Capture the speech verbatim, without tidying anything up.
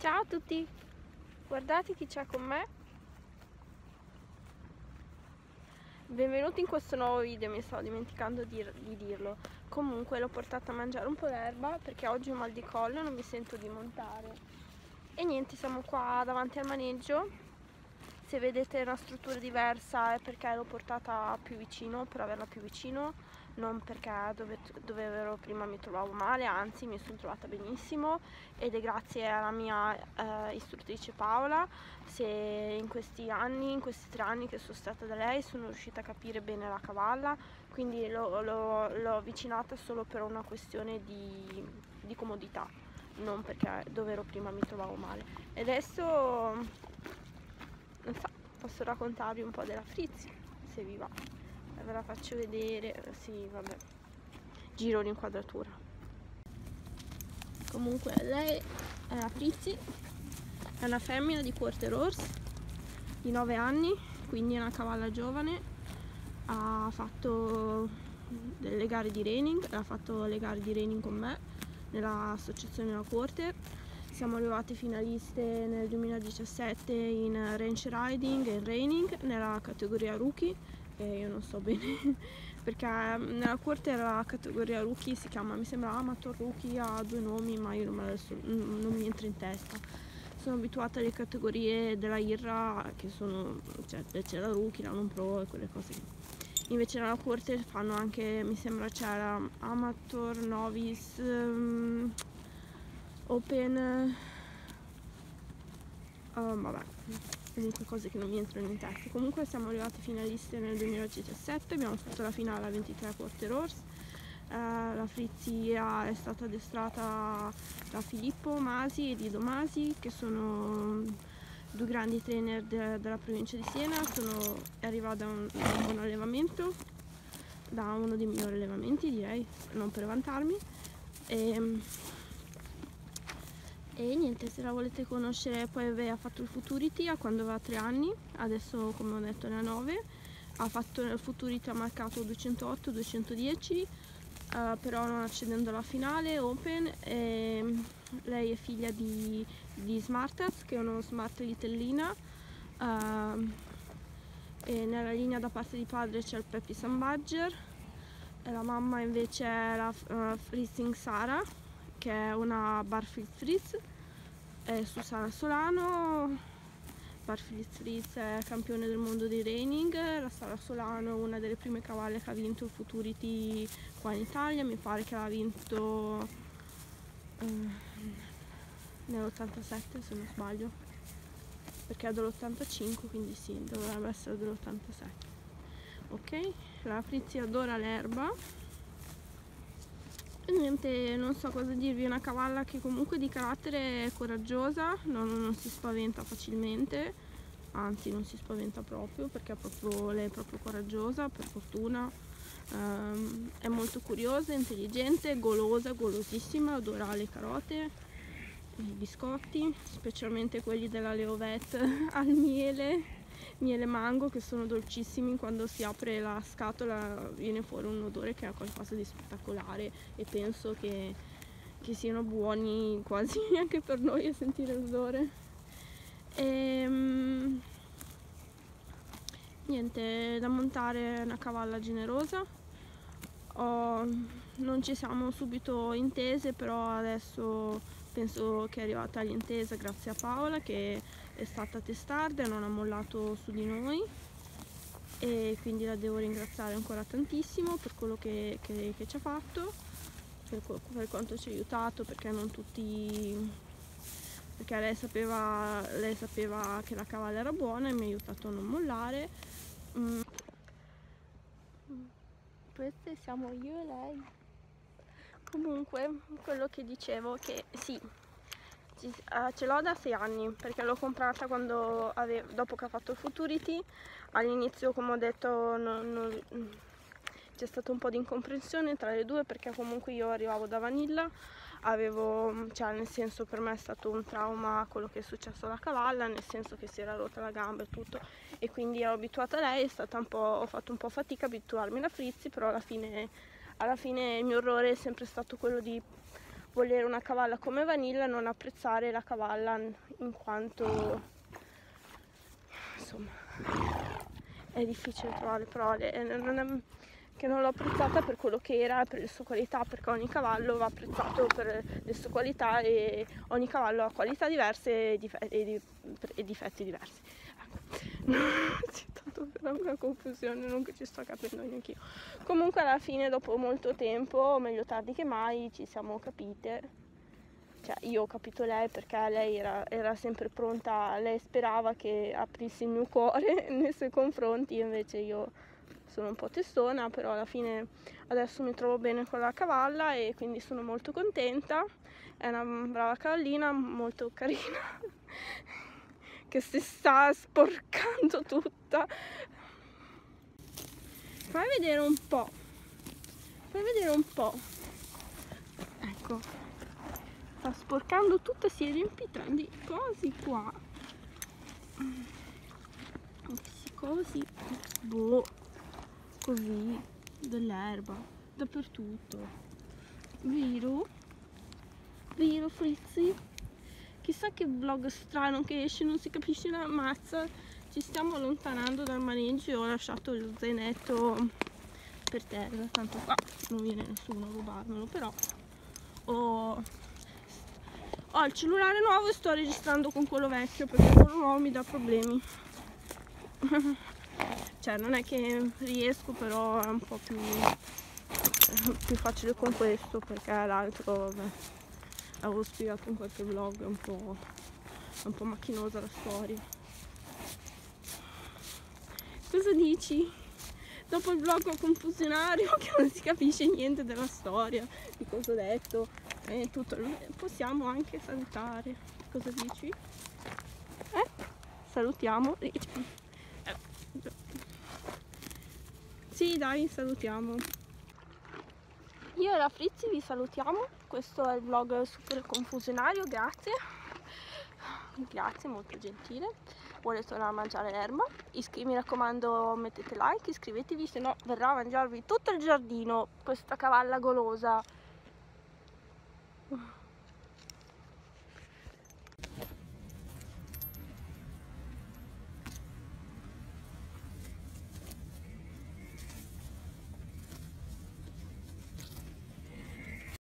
Ciao a tutti, guardate chi c'è con me. Benvenuti in questo nuovo video, mi stavo dimenticando di, di dirlo. Comunque l'ho portata a mangiare un po' d'erba perché oggi ho mal di collo e non mi sento di montare. E niente, siamo qua davanti al maneggio. Se vedete una struttura diversa è perché l'ho portata più vicino, per averla più vicino, non perché dove, dove ero prima mi trovavo male, anzi mi sono trovata benissimo, ed è grazie alla mia eh, istruttrice Paola se in questi anni, in questi tre anni che sono stata da lei, sono riuscita a capire bene la cavalla, quindi l'ho avvicinata solo per una questione di, di comodità, non perché dove ero prima mi trovavo male. E adesso non so, posso raccontarvi un po' della Frizzi, se vi va. Ve la faccio vedere, sì, vabbè. Giro l'inquadratura. Comunque lei è la Frizzi, è una femmina di Quarter Horse di nove anni, quindi è una cavalla giovane. Ha fatto delle gare di reining, ha fatto le gare di reining con me nell'associazione della Quarter. Siamo arrivate finaliste nel duemiladiciassette in ranch riding e in reining nella categoria rookie, e io non so bene perché nella Quarter la categoria rookie si chiama, mi sembra amateur rookie, ha due nomi ma io non, me adesso, non mi entra in testa. Sono abituata alle categorie della I R A, che sono, cioè c'è la rookie, la non pro e quelle cose. Invece nella Quarter fanno anche, mi sembra c'era amateur, novice, um, open, uh, vabbè, comunque cose che non mi entrano in testa. Comunque siamo arrivate finaliste nel duemiladiciassette, abbiamo fatto la finale a ventitré Quarter Horse. Uh, la Frizzi è stata addestrata da Filippo Masi e Dido Masi, che sono due grandi trainer de della provincia di Siena. Sono arrivata da un, da un buon allevamento, da uno dei migliori allevamenti, direi, non per vantarmi. E, e niente, se la volete conoscere, poi aveva fatto il Futurity a quando aveva tre anni, adesso come ho detto ne ha nove. Ha fatto il Futurity, ha marcato duecentootto duecentodieci, uh, però non accedendo alla finale Open. E lei è figlia di, di Smartaz, che è uno Smart Litellina, uh, e nella linea da parte di padre c'è il Peppy Sun Badger, e la mamma invece è la uh, Frizzing Sara, che è una Barfield Fritz, è su Sara Solano. Barfield Fritz è campione del mondo dei reining, la Sara Solano una delle prime cavalle che ha vinto il Futurity qua in Italia, mi pare che l'ha vinto uh, nell'ottantasette se non sbaglio, perché è dell'ottantacinque, quindi sì, dovrebbe essere dell'ottantasette. Ok, la Frizzi adora l'erba. E niente, non so cosa dirvi, è una cavalla che comunque di carattere è coraggiosa, non, non si spaventa facilmente, anzi non si spaventa proprio, perché è proprio, lei è proprio coraggiosa, per fortuna. Um, è molto curiosa, intelligente, golosa, golosissima, adora le carote, i biscotti, specialmente quelli della Leovette al miele, miele mango, che sono dolcissimi. Quando si apre la scatola viene fuori un odore che è qualcosa di spettacolare, e penso che, che siano buoni quasi anche per noi a sentire l'odore. E, um, niente, da montare, è una cavalla generosa. Oh, non ci siamo subito intese, però adesso penso che è arrivata all'intesa grazie a Paola, che è stata testarda e non ha mollato su di noi, e quindi la devo ringraziare ancora tantissimo per quello che, che, che ci ha fatto, per, per quanto ci ha aiutato, perché non tutti, perché lei sapeva, lei sapeva che la cavalla era buona e mi ha aiutato a non mollare. mm. Queste siamo io e lei. Comunque, quello che dicevo, che sì, ce l'ho da sei anni, perché l'ho comprata quando avevo, dopo che ha fatto il Futurity. All'inizio, come ho detto, c'è stato un po' di incomprensione tra le due, perché comunque io arrivavo da Vanilla, avevo, cioè nel senso, per me è stato un trauma quello che è successo alla cavalla, nel senso che si era rotta la gamba e tutto, e quindi ero abituata a lei. È stata un po', ho fatto un po' fatica a abituarmi alla Frizzi, però alla fine, alla fine il mio errore è sempre stato quello di volere una cavalla come Vanilla e non apprezzare la cavalla in quanto, insomma, è difficile trovare le parole, non è, che non l'ho apprezzata per quello che era, per le sue qualità, perché ogni cavallo va apprezzato per le sue qualità e ogni cavallo ha qualità diverse e, dif e, di e difetti diversi. Ecco. C'è stato però una confusione, non che ci sto capendo neanche io. Comunque alla fine, dopo molto tempo, meglio tardi che mai, ci siamo capite. Cioè, io ho capito lei, perché lei era, era sempre pronta, lei sperava che aprissi il mio cuore nei suoi confronti, invece io sono un po' testona, però alla fine adesso mi trovo bene con la cavalla e quindi sono molto contenta. È una brava cavallina, molto carina, che si sta sporcando tutta. Fai vedere un po', fai vedere un po', ecco. Sta sporcando tutto, si è riempita di cosi qua, così, boh, così, dell'erba dappertutto, vero? Vero Frizzi? Chissà che vlog strano che esce, non si capisce una mazza. Ci stiamo allontanando dal maneggio e ho lasciato lo zainetto per terra, tanto qua non viene nessuno a rubarmelo, però ho Ho il cellulare nuovo e sto registrando con quello vecchio perché quello nuovo mi dà problemi. Cioè, non è che riesco, però è un po' più, più facile con questo, perché l'altro, vabbè, avevo spiegato in qualche vlog, è un po', è un po' macchinosa la storia. Cosa dici? Dopo il vlog confusionario che non si capisce niente della storia, di cosa ho detto e tutto, possiamo anche salutare. Cosa dici? Eh? Salutiamo. Eh. Sì, dai, salutiamo. Io e la Frizzi vi salutiamo. Questo è il vlog super confusionario, grazie. Grazie, molto gentile. Vuole tornare a mangiare l'erba? Mi raccomando, mettete like, iscrivetevi, se no verrà a mangiarvi tutto il giardino questa cavalla golosa.